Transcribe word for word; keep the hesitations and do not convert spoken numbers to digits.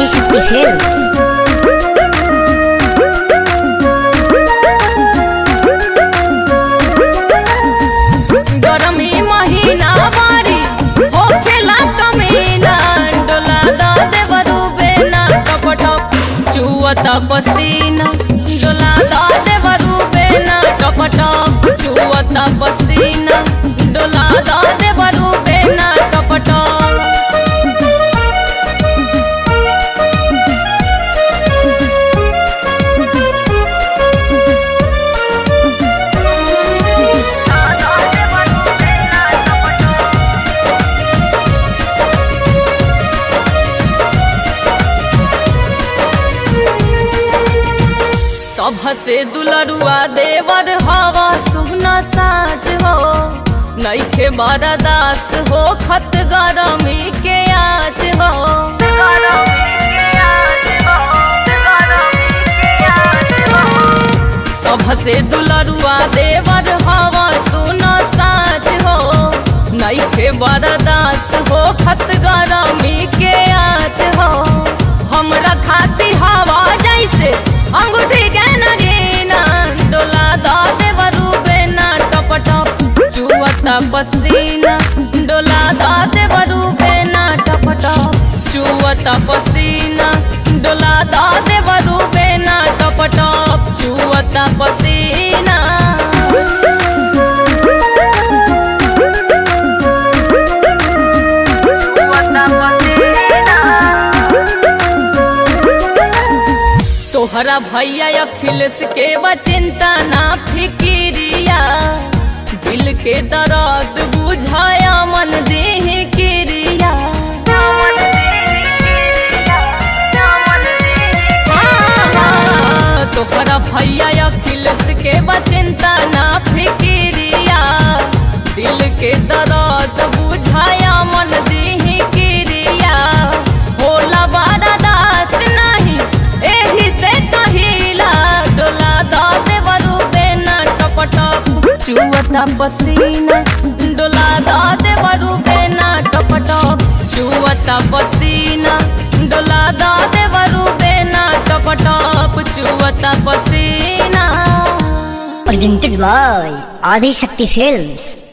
Adishakti films. गरमी महीना बारी होखेला कमीना, डोला द देवरू बेना टपटप चुअता पसीना, डोला द देवरू बेना टपटप चुअता पसीना, डोला द देवरू बेना टपटप। सभ से दुलरुआ देवर हवा सुहना साज हो, नइखे बरदास हो खत गरमी के आज हो। सभ से दुलरुआ देवर हवा सुहना साज हो, नइखे बरदास हो खत गरमी के आज हो। हमरा खाती हवा जैसे अंगूठी के नगीना, डोला द देवरू बेना टपटप चुअता पसीना, डोला द देवरू बेना टपटप चुअता पसीना, डोला द देवरू बेना टपटप चुअता पसीना। तोहरा भैया अखिलेश के बचिंता ना फिकिरिया, दिल के दर्द बुझाया मन देहि किरिया। तोहरा भैया अखिलेश के बचिंता ना फिकिरिया, दिल के दर्द बुझाया मन देहि किरिया। होला बरदास नहीं एही से कहिला, डोला द देवरू बेना टपटप चुअता पसीना, डोला द देवरू बेना टपटप चुअता पसीना, डोला द देवरू बेना टपटप चुअता पसीना। Presented by Adishakti films.